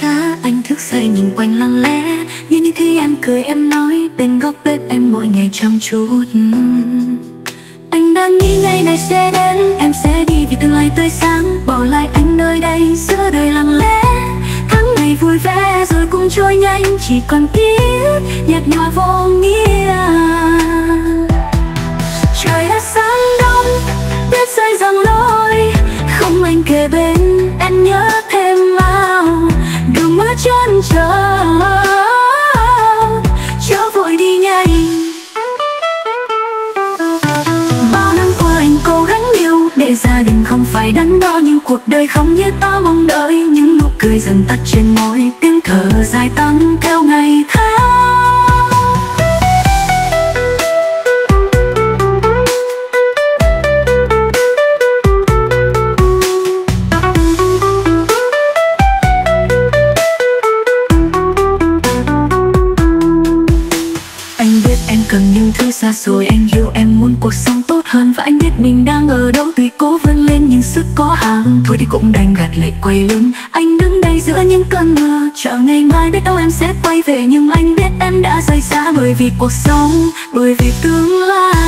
xa, anh thức dậy nhìn quanh lặng lẽ, như những khi em cười em nói bên góc bếp em mỗi ngày chăm chút. Anh đang nghĩ ngày này sẽ đến, em sẽ đi vì tương lai tươi sáng, bỏ lại anh nơi đây giữa đời lặng lẽ. Tháng ngày vui vẻ rồi cũng trôi nhanh, chỉ còn ký ức nhạt nhòa vô nghĩa. Trời đã sáng đông, tuyết rơi giăng lối, không anh kề bên em nhớ thêm mau. Đường mưa chân chờ chớ vội đi nhanh. Bao năm qua anh cố gắng yêu để gia đình không phải đắn đo, nhưng cuộc đời không như ta mong đợi. Những nụ cười dần tắt trên môi, tiếng thở dài tăng theo ngày tháng. Cần những thứ xa xôi, anh hiểu em muốn cuộc sống tốt hơn, và anh biết mình đang ở đâu. Tuy cố vươn lên nhưng sức có hạn, thôi thì cũng đành gạt lệ quay lưng. Anh đứng đây giữa những cơn mưa, chờ ngày mai biết đâu em sẽ quay về, nhưng anh biết em đã rời xa bởi vì cuộc sống, bởi vì tương lai.